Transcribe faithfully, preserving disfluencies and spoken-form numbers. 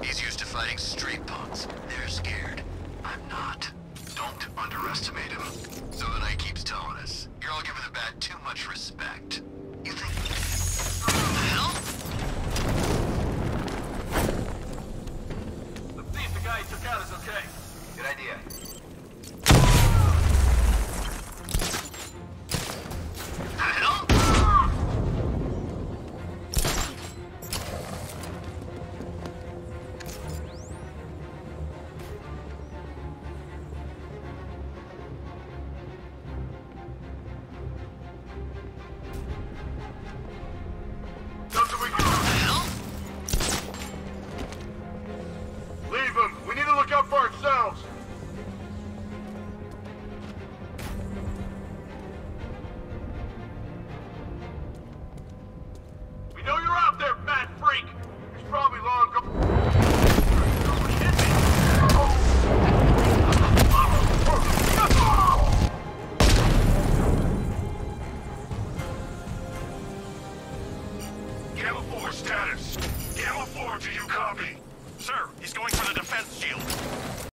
He's used to fighting street punks. They're scared. I'm not. Don't underestimate him. So the Knight keeps telling us. You're all giving the Bat too much respect. You think... What the hell? Let's see if the guy he took out is okay. Good idea. The hell? Something we can What the hell? leave him. We need to look out for ourselves. We know you're out there, fat freak. He's probably long gone. Gamma four status. Gamma four, do you copy?